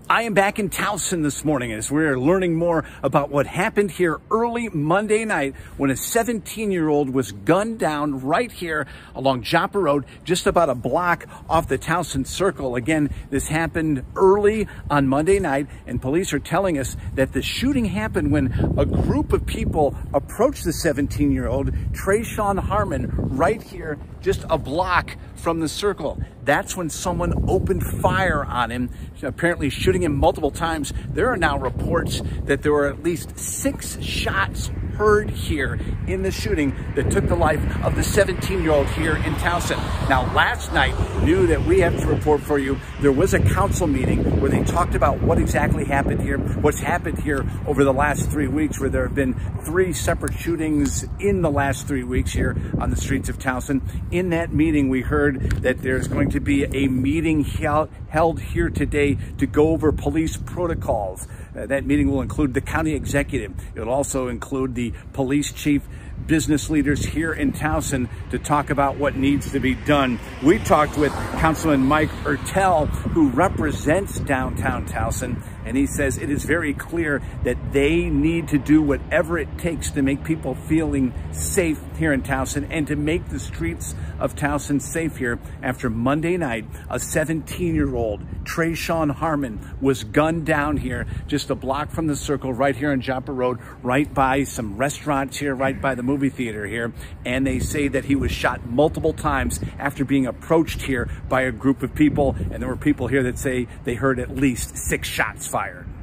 I am back in Towson this morning as we're learning more about what happened here early Monday night when a 17-year-old was gunned down right here along Joppa Road, just about a block off the Towson Circle. Again, this happened early on Monday night, and police are telling us that the shooting happened when a group of people approached the 17-year-old, Towson Harmon, right here, just a block from the circle. That's when someone opened fire on him, apparently shooting him multiple times. There are now reports that there were at least 6 shots heard here in the shooting that took the life of the 17-year-old here in Towson. Now, last night, new that we have to report for you, there was a council meeting where they talked about what exactly happened here, what's happened here over the last 3 weeks, where there have been 3 separate shootings in the last 3 weeks here on the streets of Towson. In that meeting, we heard that there's going to be a meeting held here today to go over police protocols. That meeting will include the county executive. It'll also include the police chief, business leaders here in Towson to talk about what needs to be done. We talked with Councilman Mike Ertel, who represents downtown Towson, and he says it is very clear that they need to do whatever it takes to make people feeling safe here in Towson and to make the streets of Towson safe here after Monday night, a 17-year-old, Towson Harmon, was gunned down here just a block from the circle right here on Joppa Road, right by some restaurants here, right by the movie theater here. And they say that he was shot multiple times after being approached here by a group of people. And there were people here that say they heard at least 6 shots fired.